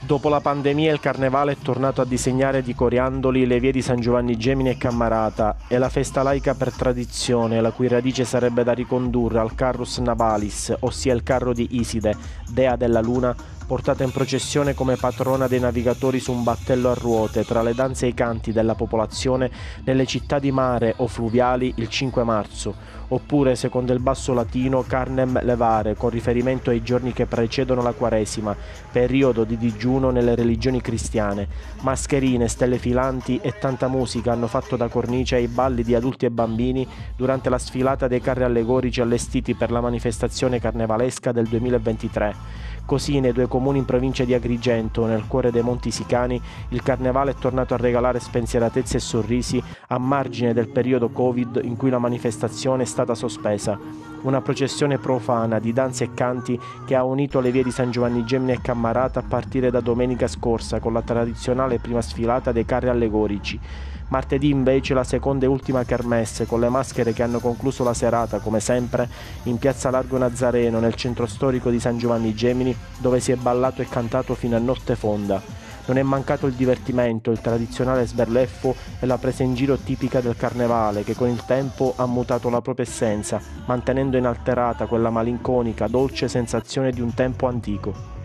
Dopo la pandemia il carnevale è tornato a disegnare di coriandoli le vie di San Giovanni Gemini e Cammarata. È la festa laica per tradizione, la cui radice sarebbe da ricondurre al Carrus Navalis, ossia il carro di Iside, dea della luna, portata in processione come patrona dei navigatori su un battello a ruote tra le danze e i canti della popolazione nelle città di mare o fluviali il 5 marzo, oppure, secondo il basso latino, Carnem Levare, con riferimento ai giorni che precedono la Quaresima, periodo di digiuno nelle religioni cristiane. Mascherine, stelle filanti e tanta musica hanno fatto da cornice ai balli di adulti e bambini durante la sfilata dei carri allegorici allestiti per la manifestazione carnevalesca del 2023. Così nei due comuni in provincia di Agrigento, nel cuore dei Monti Sicani, il carnevale è tornato a regalare spensieratezze e sorrisi a margine del periodo Covid in cui la manifestazione è stata sospesa. Una processione profana di danze e canti che ha unito le vie di San Giovanni Gemini e Cammarata a partire da domenica scorsa con la tradizionale prima sfilata dei carri allegorici. Martedì invece la seconda e ultima kermesse con le maschere che hanno concluso la serata, come sempre, in piazza Largo Nazareno nel centro storico di San Giovanni Gemini, dove si è ballato e cantato fino a notte fonda. Non è mancato il divertimento, il tradizionale sberleffo e la presa in giro tipica del carnevale che con il tempo ha mutato la propria essenza, mantenendo inalterata quella malinconica, dolce sensazione di un tempo antico.